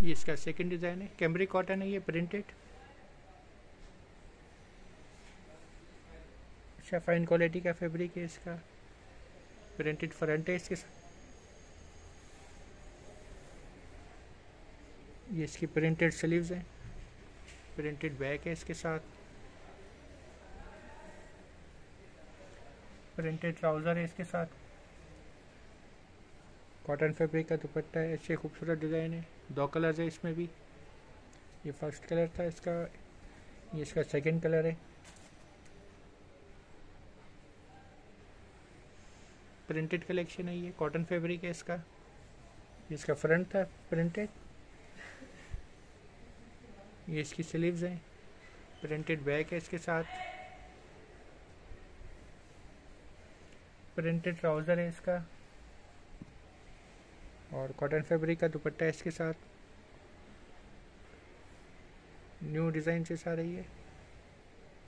ये इसका second design है, कैमरिक कॉटन है ये, प्रिंटेड। अच्छा फाइन क्वालिटी का फैब्रिक है इसका, प्रिंटेड फ्रंट है इसके साथ। ये इसकी प्रिंटेड स्लीव्स हैं, प्रिंटेड बैक है इसके साथ, प्रिंटेड ट्राउज़र है इसके साथ, कॉटन फैब्रिक का दुपट्टा है। अच्छे खूबसूरत डिज़ाइन है, 2 कलर्स है इसमें भी। ये फर्स्ट कलर था इसका, ये इसका सेकंड कलर है। प्रिंटेड कलेक्शन है ये, कॉटन फैब्रिक है इसका। इसका फ्रंट था प्रिंटेड, ये इसकी स्लीव्स हैं, प्रिंटेड बैक है इसके साथ, प्रिंटेड ट्राउज़र है इसका, और कॉटन फैब्रिक का दुपट्टा है इसके साथ। न्यू डिज़ाइन से आ रही है।